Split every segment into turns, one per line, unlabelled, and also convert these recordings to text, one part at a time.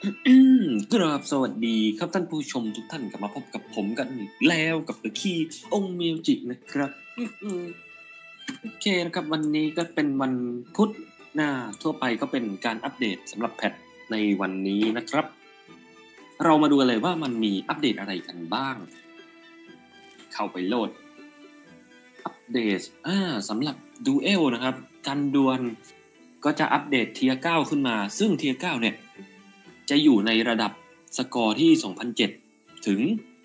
กราบสวัสดีครับท่านผู้ชมทุกท่านกลับมาพบกับผมกันอีกแล้วกับ The Key องค์มิวจินะครับโอเคนะครับวันนี้ก็เป็นวันพุธทั่วไปก็เป็นการอัปเดตสำหรับแพทในวันนี้นะครับเรามาดูกันเลยว่ามันมีอัปเดตอะไรกันบ้างเข้าไปโหลดอัปเดตสำหรับดูเอลนะครับการดวลก็จะอัปเดตเทียร์9ขึ้นมาซึ่งเทียร์9เนี่ยจะอยู่ในระดับสกอร์ที่ 2,007 ถึง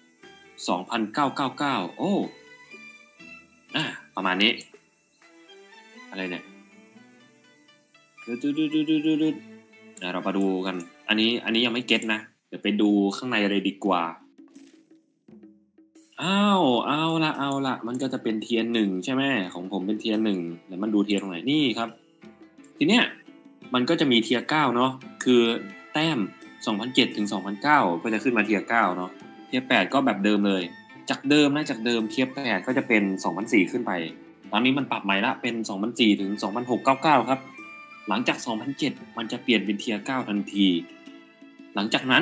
2,999 โอ้ประมาณนี้อะไรเนี่ยเรามาดูกันอันนี้ยังไม่เก็ตนะเดี๋ยวไปดูข้างในเลยดีกว่าเอาละมันก็จะเป็นเทียร์1ใช่ไหมของผมเป็นเทียร์1เดี๋ยวมันดูเทียร์ตรงไหนนี่ครับทีเนี้ยมันก็จะมีเทียร์9เนาะคือแต้ม 2,007 ถึง 2,009 ก็จะขึ้นมาเทียร์9เนาะเทียร์8ก็แบบเดิมเลยจากเดิมเทียร์8ก็จะเป็น 2,004 ขึ้นไปตอนนี้มันปรับใหม่ละเป็น 2,004 ถึง 2,699 ครับหลังจาก 2,007 มันจะเปลี่ยนเป็นเทียร์9ทันทีหลังจากนั้น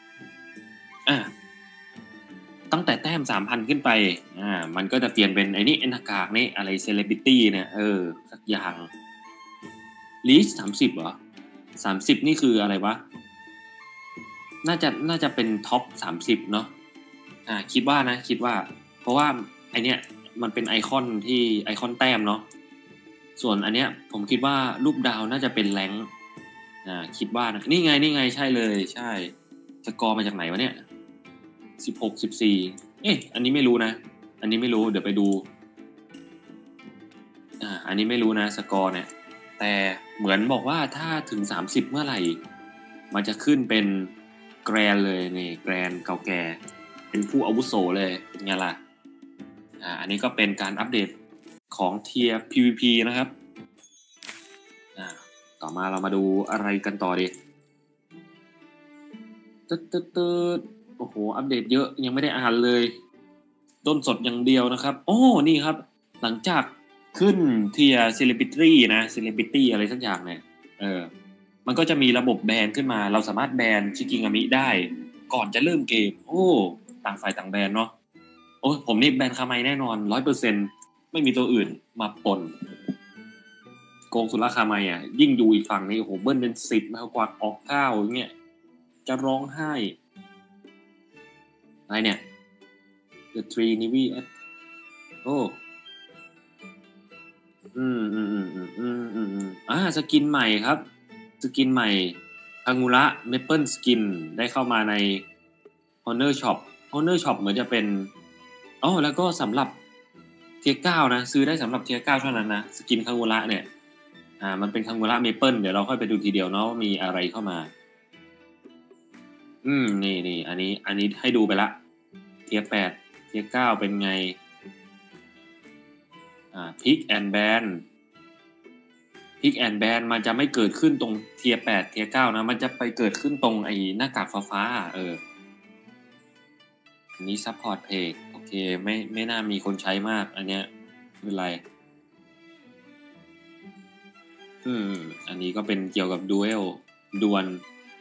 ตั้งแต่แต้ม 3,000 ขึ้นไปมันก็จะเปลี่ยนเป็นไอ้นี่หน้ากากนี่อะไรเซเลบริตี้เนี่ยสักอย่างลีช30เหรอ30นี่คืออะไรวะน่าจะเป็นท็อป30เนาะคิดว่าเพราะว่าไอเนี้ยมันเป็นไอคอนแต้มเนาะส่วนอันเนี้ยผมคิดว่ารูปดาวน่าจะเป็นแรงค์คิดว่านะนี่ไงใช่เลยใช่สกอร์มาจากไหนวะเนี่ย16 14อันนี้ไม่รู้นะอันนี้ไม่รู้เดี๋ยวไปดูอันนี้ไม่รู้นะสกอร์เนี่ยแต่เหมือนบอกว่าถ้าถึง30เมื่อไหร่มันจะขึ้นเป็นแกรนเลยนี่แกรนเก่าแก่เป็นผู้อาวุโสเลยเป็นไงล่ะอันนี้ก็เป็นการอัปเดตของเทียร์ PVP นะครับต่อมาเรามาดูอะไรกันต่อดีตึ๊ดโอ้โหอัปเดตเยอะยังไม่ได้อ่านเลยต้นสดอย่างเดียวนะครับนี่ครับหลังจากขึ้นเทียร์เซเลบริตี้อะไรสักอย่างเนี่ยมันก็จะมีระบบแบนขึ้นมาเราสามารถแบนชิกิงามิได้ก่อนจะเริ่มเกมต่างฝ่ายต่างแบนเนาะผมนี่แบนคาไมแน่นอน 100% ไม่มีตัวอื่นมาปนโกงสุราคาไมยิ่งดูอีกฝั่งนี้โอ้โหเบิ้ลเป็น10มากกว่าออก9อย่างเงี้ยจะร้องไห้อะไรเนี่ย The Tree Navy สกินใหม่ครับสกินใหม่คางูระเมเปิลสกินได้เข้ามาใน Honor Shop เหมือนจะเป็นแล้วก็สำหรับเทียร์9นะซื้อได้สำหรับเทียร์9เท่านั้นนะสกินคางูระเนี่ยมันเป็นคางูระเมเปิลเดี๋ยวเราค่อยไปดูทีเดียวเนาะว่ามีอะไรเข้ามานี่อันนี้ให้ดูไปละเทียร์8เทียร์9เป็นไงPick and Ban Pick and Ban มันจะไม่เกิดขึ้นตรงเทียร์8เทียร์9นะมันจะไปเกิดขึ้นตรงไอ้หน้ากากฟ้าอันนี้ Support Page โอเคไม่น่ามีคนใช้มากอันเนี้ยไม่เป็นไรอันนี้ก็เป็นเกี่ยวกับดูเอลดวล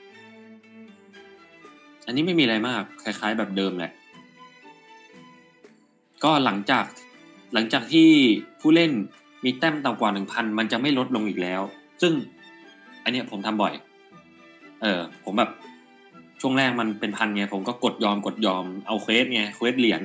อันนี้ไม่มีอะไรมากคล้ายๆแบบเดิมแหละก็หลังจากที่ผู้เล่นมีแต้มต่ำกว่า 1,000 มันจะไม่ลดลงอีกแล้วซึ่งอันนี้ผมทำบ่อยผมแบบช่วงแรกมันเป็นพันไงผมก็กดยอมเอาเควสไงเควสเหรียญ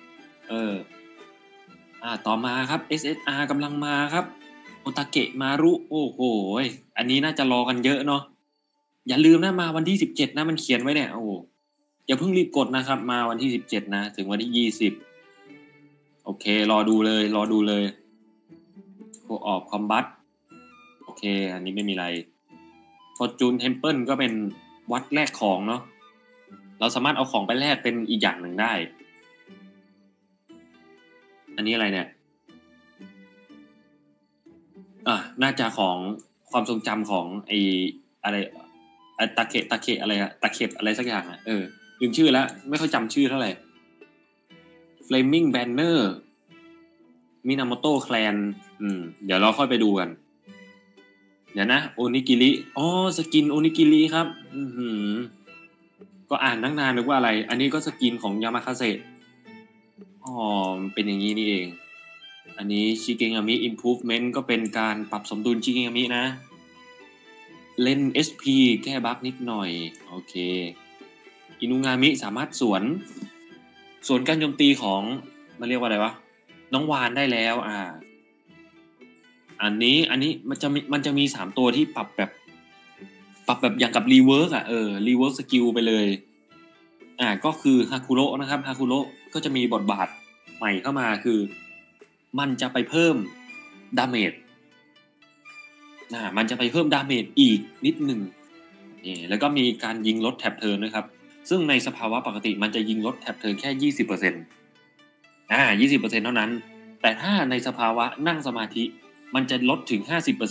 ต่อมาครับ SSR กำลังมาครับโอตาเกะมารุโอ้โหอันนี้น่าจะรอกันเยอะเนาะอย่าลืมนะมาวันที่17นะมันเขียนไว้เนี่ยอย่าเพิ่งรีบกดนะครับมาวันที่17นะถึงวันที่20โอเครอดูเลยโคออกคอมบัตโอเคอันนี้ไม่มีอะไรFortune Temple ก็เป็นวัดแลกของเนาะเราสามารถเอาของไปแลกเป็นอีกอย่างหนึ่งได้อันนี้อะไรเนี่ยน่าจะของความทรงจำของไออะไรตาเคะอะไรตาเข็บอะไรสักอย่างลืมชื่อแล้วไม่ค่อยจำชื่อเท่าไหร่ Flaming Banner Minamoto Clan เดี๋ยวเราค่อยไปดูกันเดี๋ยวนะโอนิกิริสกินโอนิกิริครับก็อ่านตั้งนานนึกว่าอะไร อันนี้ก็สกินของยามาคาเซอ๋อเป็นอย่างนี้นี่เอง อันนี้ชิเกงามิ improvement ก็เป็นการปรับสมดุลชิเกงามินะ เล่น SP แก้บั๊กนิดหน่อยโอเคอินุงามิสามารถสวนการโจมตีของมันเรียกว่าอะไรวะน้องวานได้แล้วอันนี้มันจะมี3ตัวที่ปรับแบบอย่างกับรีเวิร์กรีเวิร์กสกิลไปเลยก็คือฮาคุโระนะครับฮาคุโระก็จะมีบทบาทใหม่เข้ามาคือมันจะไปเพิ่มดาเมจมันจะไปเพิ่มดาเมจอีกนิดหนึ่งนี่แล้วก็มีการยิงลดแท็บเทิร์นด้วยครับซึ่งในสภาวะปกติมันจะยิงลดแท็บเทิร์นแค่ 20% 20% เท่านั้นแต่ถ้าในสภาวะนั่งสมาธิมันจะลดถึง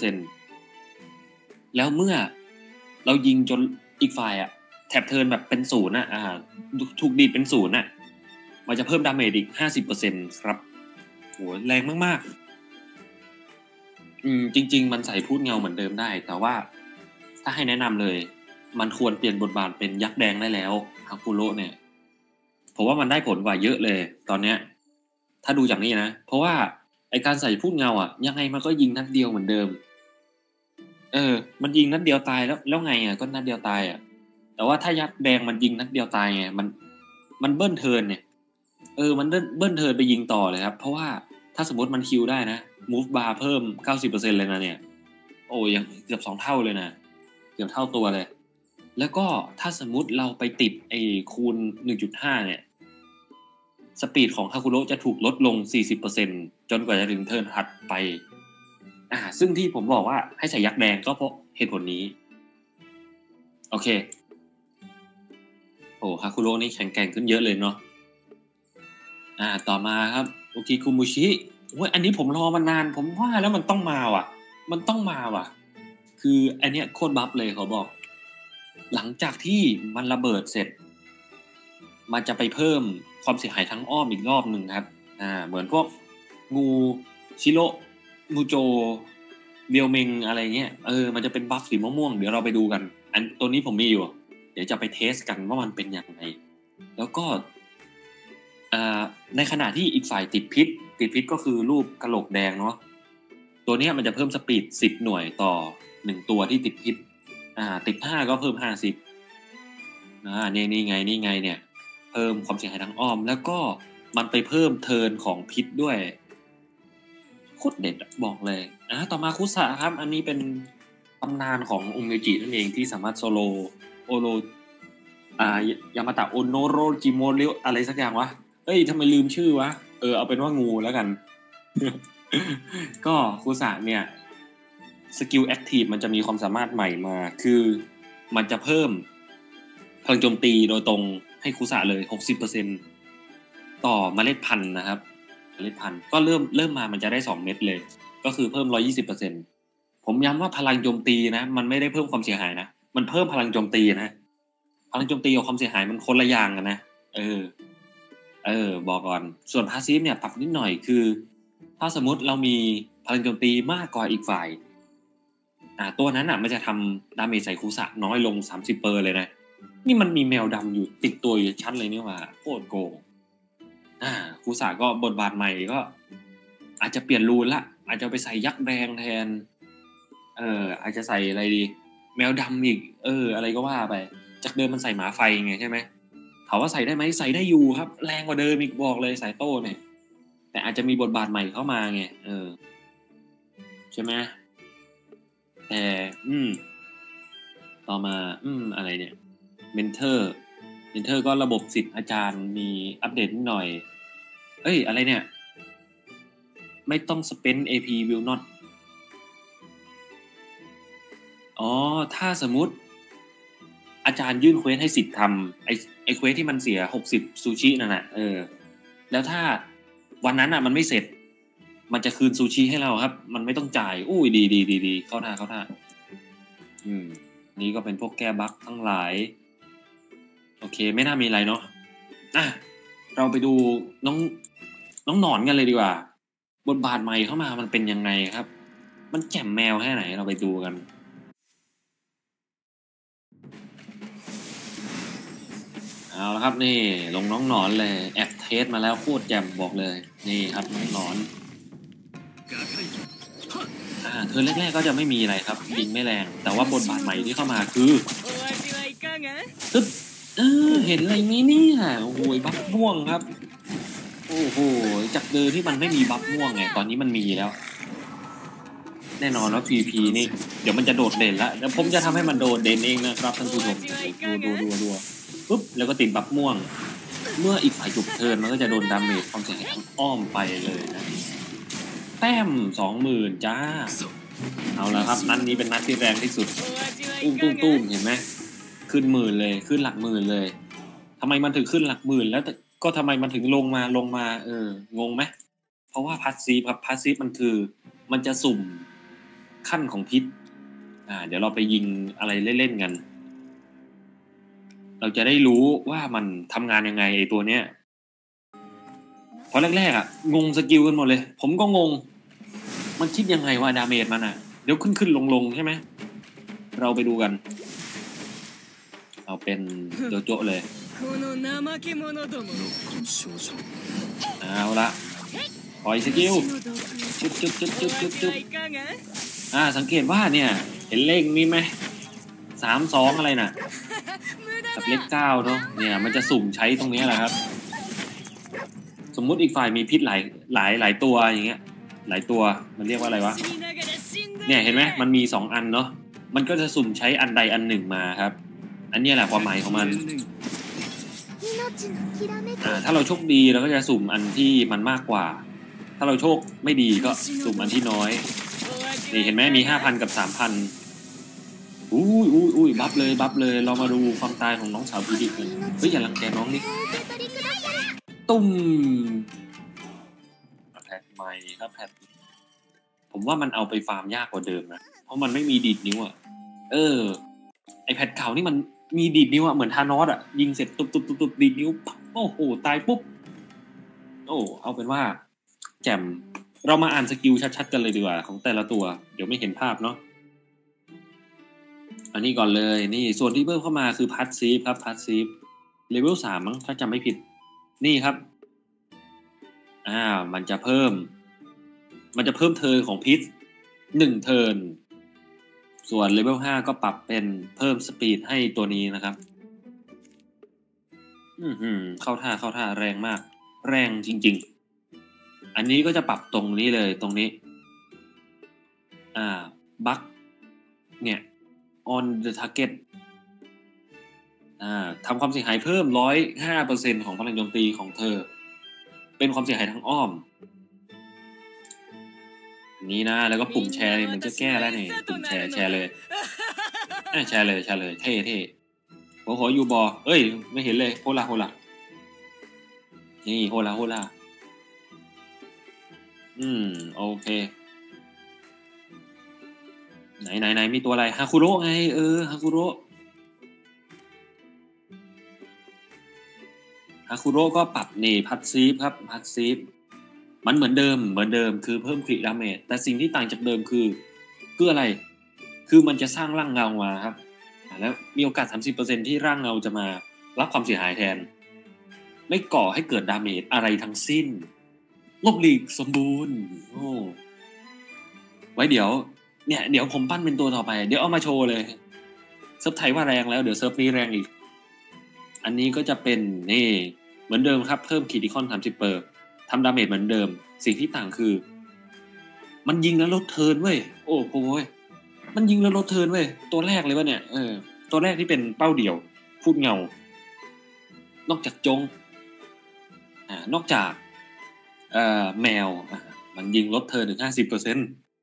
50% แล้วเมื่อเรายิงจนอีกฝ่ายแท็บเทิร์นแบบเป็น0ถูกดีดเป็น0มันจะเพิ่มดาเมจอีก 50% ครับโหแรงมากๆจริงๆมันใส่พูดเงาเหมือนเดิมได้แต่ว่าถ้าให้แนะนำเลยมันควรเปลี่ยนบทบาทเป็นยักษ์แดงได้แล้วฮาคุโระเนี่ยผมว่ามันได้ผลกว่าเยอะเลยตอนเนี้ยถ้าดูจากนี้นะเพราะว่าไอการใส่พูดเงายังไงมันก็ยิงนัดเดียวเหมือนเดิมมันยิงนัดเดียวตายแล้วไงก็นัดเดียวตายแต่ว่าถ้ายักษ์แดงมันยิงนัดเดียวตายไงมันเบิ้ลเทิร์นเนี่ยมันเบิ้ลเทิร์นไปยิงต่อเลยครับเพราะว่าถ้าสมมติมันคิวได้นะ move bar เพิ่ม 90% เลยนะเนี่ยโอ้ยังเกือบ2เท่าเลยนะเกือบเท่าตัวเลยแล้วก็ถ้าสมมุติเราไปติดไอ้คูณ 1.5 เนี่ยสปีดของฮาคุโระจะถูกลดลง 40% จนกว่าจะถึงเทิร์นถัดไปซึ่งที่ผมบอกว่าให้ใส่ยักษ์แดงก็เพราะเหตุผลนี้โอเคโอ้ฮาคุโระนี่แข็งแกร่งขึ้นเยอะเลยเนาะต่อมาครับโอคิคุมุชิอันนี้ผมรอมานานผมว่าแล้วมันต้องมาว่ะคืออันเนี้ยโคตรบัฟเลยเขาบอกหลังจากที่มันระเบิดเสร็จมันจะไปเพิ่มความเสียหายทั้งอ้อมอีกรอบหนึ่งครับเหมือนพวกงูชิโร่มูโจเรียวเมงอะไรเงี้ยมันจะเป็นบัฟสีม่วงๆเดี๋ยวเราไปดูกันอันตัวนี้ผมมีอยู่เดี๋ยวจะไปเทสกันว่ามันเป็นยังไงแล้วก็ในขณะที่อีกฝ่ายติดพิษก็คือรูปกะโหลกแดงเนาะตัวนี้มันจะเพิ่มสปีด10หน่วยต่อ1ตัวที่ติดพิษติด5ก็เพิ่ม50นี่ไงเนี่ยเพิ่มความเสียหายทางอ้อมแล้วก็มันไปเพิ่มเทิร์นของพิษด้วยโคตรเด็ดบอกเลยต่อมาคุสะครับอันนี้เป็นตำนานขององค์เมจินั่นเองที่สามารถโซโลโอโรยามาตะโอโนโรจิโมเรอะไรสักอย่างวะทำไมลืมชื่อวะเอาเป็นว่างูแล้วกัน ก็คุสะเนี่ยสกิลแอคทีฟมันจะมีความสามารถใหม่มาคือมันจะเพิ่มพลังโจมตีโดยตรงให้คุสะเลย 60% ต่อเมล็ดพันธุ์นะครับเมล็ดพันธุ์ก็เริ่มมามันจะได้2เม็ดเลยก็คือเพิ่ม 120% ผมย้ำว่าพลังโจมตีนะมันไม่ได้เพิ่มความเสียหายนะมันเพิ่มพลังโจมตีนะพลังโจมตีกับความเสียหายมันคนละอย่างกันนะบอกก่อนส่วนพาสซีฟเนี่ยปรับนิดหน่อยคือถ้าสมมติเรามีพลังโจมตีมากกว่าอีกฝ่ายตัวนั้นมันจะทำดาเมจใส่คุสะน้อยลง 30% เลยนะนี่มันมีแมวดำอยู่ติดตัวอยู่ชั้นเลยนี่ว่าโคตรโกงคุสะก็บทบาทใหม่ก็อาจจะเปลี่ยนรูนละอาจจะไปใส่ยักษ์แดงแทนอาจจะใส่อะไรดีแมวดำอีกอะไรก็ว่าไปจากเดิมมันใส่หมาไฟไงใช่ไหมถามว่าใส่ได้ไหมใส่ได้อยู่ครับแรงกว่าเดิมอีกบอกเลยสายโต้เนี่ยแต่อาจจะมีบทบาทใหม่เข้ามาไงใช่ไหมแต่ต่อมาอะไรเนี่ยเมนเทอร์ก็ระบบศิษย์อาจารย์มีอัปเดตนิดหน่อยอะไรเนี่ยไม่ต้อง spend AP will not ถ้าสมมุติอาจารย์ยื่นเควสให้ศิษย์ทำไอ้เควสที่มันเสีย60ซูชินั่นน่ะแล้วถ้าวันนั้นมันไม่เสร็จมันจะคืนซูชิให้เราครับมันไม่ต้องจ่ายอุ้ยดีเข้าท่านี่ก็เป็นพวกแก้บั๊กทั้งหลายโอเคไม่น่ามีอะไรเนาะเราไปดูน้องหนอนกันเลยดีกว่าบทบาทใหม่เข้ามามันเป็นยังไงครับมันแจ่มแมวแค่ไหนเราไปดูกันเอาละครับนี่ลงน้องหนอนเลยแอบเทสมาแล้วโคตรแจ่มบอกเลยนี่ครับน้องหนอนเธอแรกๆก็จะไม่มีอะไรครับยิงไม่แรงแต่ว่าบทบาทใหม่ที่เข้ามาคือตึ๊บเห็นอะไรนี้เนี่ยโอ้โหบัฟม่วงครับโอ้โหจากเดิมที่มันไม่มีบัฟม่วงไงตอนนี้มันมีแล้ว แน่นอนว่า PVP นี่เดี๋ยวมันจะโดดเด่นแล้วแล้วผมจะทำให้มันโดดเด่นเองนะครับท่านผู้ชมดูปุ๊บแล้วก็ติดบัฟม่วงเมื่ออีกฝ่ายจบเทิร์นมันก็จะโดนดาเมจความเสียหายทั้งอ้อมไปเลยนะแต้ม 20,000 จ้าเอาละครับนัดนี้เป็นนัดที่แรงที่สุดตุ้มเห็นไหมขึ้นหมื่นเลยขึ้นหลักหมื่นเลยทำไมมันถึงขึ้นหลักหมื่นแล้วก็ทำไมมันถึงลงมางงไหมเพราะว่าพาสซีฟครับพาสซีฟมันคือมันจะสุ่มขั้นของพิษเดี๋ยวเราไปยิงอะไรเล่นๆกันเราจะได้รู้ว่ามันทำงานยังไงไอ้ตัวเนี้ยเพราะแรกๆงงสกิลกันหมดเลยผมก็งงมันคิดยังไงว่าดาเมจมันเดี๋ยวขึ้นลงใช่ไหมเราไปดูกันเอาเป็นโจโจ้เลยเอาละปล่อยสกิลจุ๊บสังเกตว่าเนี่ยเห็นเลขนี้ไหม32อะไรน่ะกับเลข9เนาะเนี่ยมันจะสุ่มใช้ตรงนี้แหละครับสมมุติอีกฝ่ายมีพิษหลายตัวอย่างเงี้ยหลายตัวมันเรียกว่าอะไรวะเนี่ยเห็นไหมมันมี2อันเนาะมันก็จะสุ่มใช้อันใดอันหนึ่งมาครับอันนี้แหละความหมายของมันถ้าเราโชคดีเราก็จะสุ่มอันที่มันมากกว่าถ้าเราโชคไม่ดีก็สุ่มอันที่น้อยนี่เห็นไหมมี 5,000 กับ 3,000อุ้ยบัฟเลยเรามาดูความตายของน้องสาวพีดิกันเฮ้ยอย่ารังแกน้องนี่ตุ้มแพทใหม่ครับแพทผมว่ามันเอาไปฟาร์มยากกว่าเดิมนะเพราะมันไม่มีดีดนิ้วไอแพทเก่านี่มันมีดีดนิ้วเหมือนธานอสยิงเสร็จตุบดีดนิ้วโอ้โหตายปุ๊บเอาเป็นว่าแจ่มเรามาอ่านสกิลชัดๆกันเลยดีกว่าของแต่ละตัวเดี๋ยวไม่เห็นภาพเนาะอันนี้ก่อนเลยนี่ส่วนที่เพิ่มเข้ามาคือพาสซีฟครับพาสซีฟเลเวล3มั้งถ้าจำไม่ผิดนี่ครับมันจะเพิ่มเทิร์นของพิษ1เทิร์นส่วนเลเวล5ก็ปรับเป็นเพิ่มสปีดให้ตัวนี้นะครับเข้าท่าแรงมากแรงจริงๆอันนี้ก็จะปรับตรงนี้เลยตรงนี้บัคเนี่ย on the target ทำความเสียหายเพิ่ม 105% ของพลังโจมตีของเธอเป็นความเสียหายทางอ้อมนี้นะแล้วก็ปุ่มแชร์มันจะแก้แล้วนี่ปุ่มแชร์เลยแชร์เลยเท่โอ้โหยูบอเอ้ยไม่เห็นเลยโฮลานี่โฮลาโอเคไหนมีตัวอะไรฮาคุโระไงฮาคุโระก็ปรับนี่พัดซีฟครับพัดซีฟมันเหมือนเดิมคือเพิ่มคริดาเมจแต่สิ่งที่ต่างจากเดิมคืออะไรคือมันจะสร้างร่างเงามาครับแล้วมีโอกาส 30% ที่ร่างเงาจะมารับความเสียหายแทนไม่ก่อให้เกิดดาเมจอะไรทั้งสิ้นลบหลีกสมบูรณ์ไว้เดี๋ยวผมปั้นเป็นตัวต่อไปเดี๋ยวเอามาโชว์เลยเซิร์ฟไทยว่าแรงแล้วเดี๋ยวเซิร์ฟนี้แรงอีกอันนี้ก็จะเป็นนี่เหมือนเดิมครับเพิ่มคริติคอล 30%ทำดาเมจเหมือนเดิมสิ่งที่ต่างคือมันยิงแล้วลดเทิร์นเว้ยโอ้โหมันยิงแล้วลดเทิร์นเว้ยตัวแรกเลยวะเนี่ยตัวแรกที่เป็นเป้าเดี่ยวพูดเงานอกจากจงนอกจากแมวมันยิงลดเทิร์นถึง 50%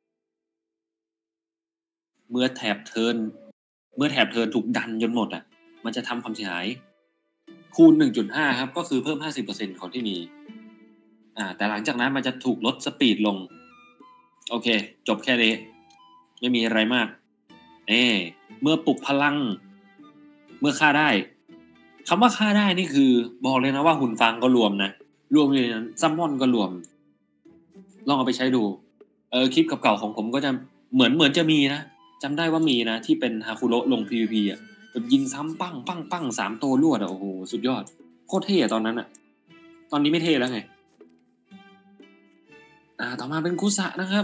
เมื่อแถบเทิร์นถูกดันจนหมดมันจะทำความเสียหายคูณ 1.5 ครับก็คือเพิ่ม 50% ของที่มีแต่หลังจากนั้นมันจะถูกลดสปีดลงโอเคจบแค่นี้ไม่มีอะไรมากเมื่อปลุกพลังเมื่อฆ่าได้คำว่าฆ่าได้นี่คือบอกเลยนะว่าหุ่นฟางก็รวมนะรวมเลยนะซัมมอนก็รวมลองเอาไปใช้ดูคลิปเก่าๆของผมก็จะเหมือนจะมีนะจำได้ว่ามีนะที่เป็นฮาคุโระลง PVP แบบยิงซ้ำปั้งปั้งปั้ง3ตัวรวดโอ้โหสุดยอดโคตรเท่ตอนนั้นตอนนี้ไม่เท่แล้วไงต่อมาเป็นคุสะนะครับ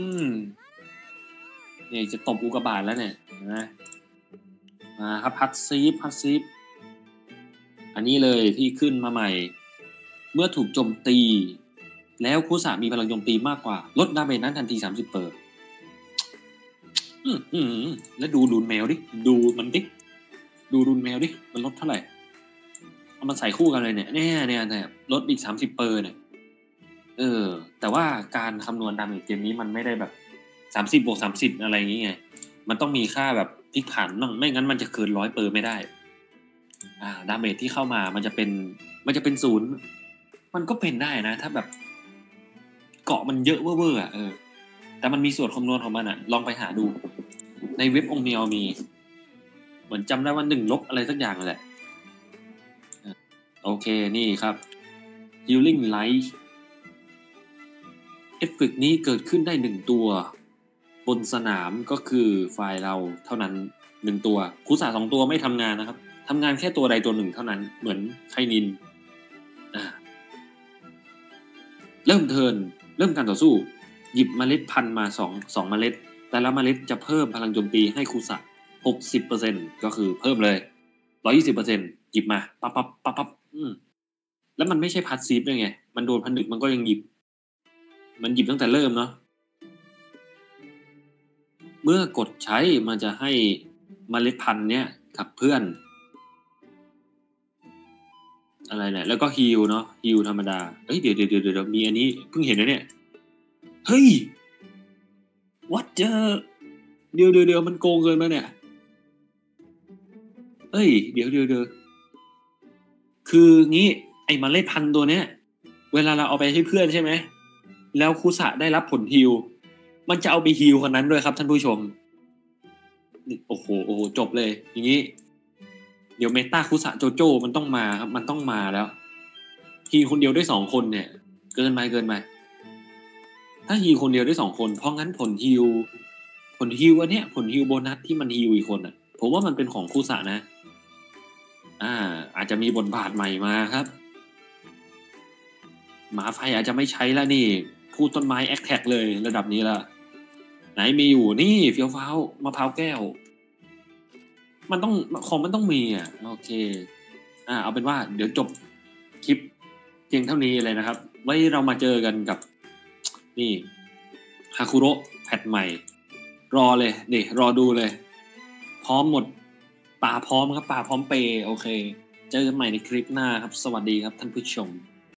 เนี่ยจะตบอุกกาบาตแล้วเนี่ยนะครับพัดซีฟอันนี้เลยที่ขึ้นมาใหม่เมื่อถูกโจมตีแล้วคุสะมีพลังโจมตีมากกว่าลดดาเมจนั้นทันที30%แล้วดูแมวดิดูมันดิดูรุนแมวดิมันลดเท่าไหร่เอามาใส่คู่กันเลยเนี่ยลดอีก30%เนี่ยแต่ว่าการคำนวณดาเมจเกมนี้มันไม่ได้แบบ30 บวก 30อะไรอย่างงี้ไงมันต้องมีค่าแบบพลิกผันไม่งั้นมันจะเกิน100%ไม่ได้ดาเมจที่เข้ามามันจะเป็น0มันก็เป็นได้นะถ้าแบบเกาะมันเยอะเว่อร์แต่มันมีส่วนคำนวณของมันลองไปหาดูในเว็บองเมียวมีเหมือนจำได้ว่า1 ลบอะไรสักอย่างแหละโอเคนี่ครับ Healing Light เอฟเฟกต์นี้เกิดขึ้นได้1ตัวบนสนามก็คือฝ่ายเราเท่านั้น1ตัวคุสะ2ตัวไม่ทำงานนะครับทำงานแค่ตัวใดตัวหนึ่งเท่านั้นเหมือนไคนินเริ่มการต่อสู้หยิบเมล็ดพันธุ์มา2เมล็ดแต่ละเมล็ดจะเพิ่มพลังโจมตีให้คุสะ 60% ก็คือเพิ่มเลย 120% หยิบมาปั๊บแล้วมันไม่ใช่พาสซีฟด้วยไงมันโดนผนึกมันก็ยังหยิบตั้งแต่เริ่มเนาะเมื่อกดใช้มันจะให้เมล็ดพันธุ์เนี้ยกับเพื่อนอะไรเนี่ยแล้วก็ฮีลเนาะฮีลธรรมดาเดี๋ยวมีอันนี้เพิ่งเห็นนะเนี่ยเฮ้ย what เดี๋ยวมันโกงเกินมาเนี่ยเดี๋ยวคืองี้ไอ้เมล็ดพันธุ์ตัวเนี้ยเวลาเราเอาไปให้เพื่อนใช่ไหมแล้วคุสะได้รับผลฮีลมันจะเอาไปฮีลคนนั้นด้วยครับท่านผู้ชมโอ้โหจบเลยอย่างนี้เดี๋ยวเมตาคุสะโจโจ้มันต้องมาครับมันต้องมาแล้วฮีลคนเดียวได้2 คนเนี่ยเกินไปถ้าฮีลคนเดียวได้2 คนเพราะงั้นผลฮีลอันเนี้ยผลฮีลโบนัสที่มันฮีลอีกคนผมว่ามันเป็นของคุสะนะอาจจะมีบทบาทใหม่มาครับหมาไฟอาจจะไม่ใช้แล้วนี่พูดต้นไม้แอคแท็กเลยระดับนี้ละไหนมีอยู่นี่เฟี้ยวฟ้าวมะพร้าวแก้วมันต้องมีโอเคเอาเป็นว่าเดี๋ยวจบคลิปเพียงเท่านี้เลยนะครับไว้เรามาเจอกันกับนี่ฮาคุโระแพทใหม่รอเลยนี่รอดูเลยพร้อมหมดป่าพร้อมครับป่าพร้อมเปย์โอเคเจอกันใหม่ในคลิปหน้าครับสวัสดีครับท่านผู้ชม